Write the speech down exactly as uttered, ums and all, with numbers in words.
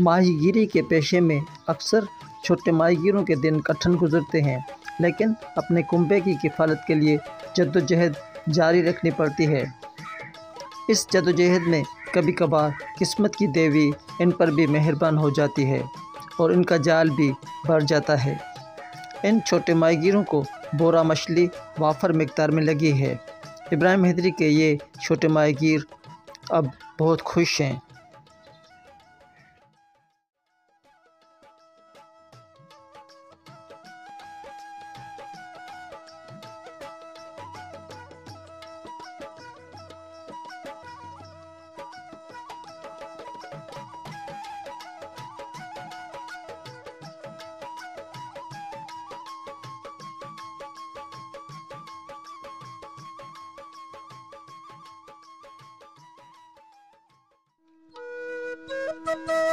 माहीगीरी के पेशे में अक्सर छोटे माहीगीरों के दिन कठिन गुजरते हैं, लेकिन अपने कुंबे की किफ़ालत के लिए जद्दोजहद जारी रखनी पड़ती है। इस जद्दोजहद में कभी कभार किस्मत की देवी इन पर भी मेहरबान हो जाती है और इनका जाल भी भर जाता है। इन छोटे माहीगीरों को बोरा मछली वाफर मिकदार में लगी है। इब्राहिम हैदरी के ये छोटे माहीगीर अब बहुत खुश हैं। Thank you.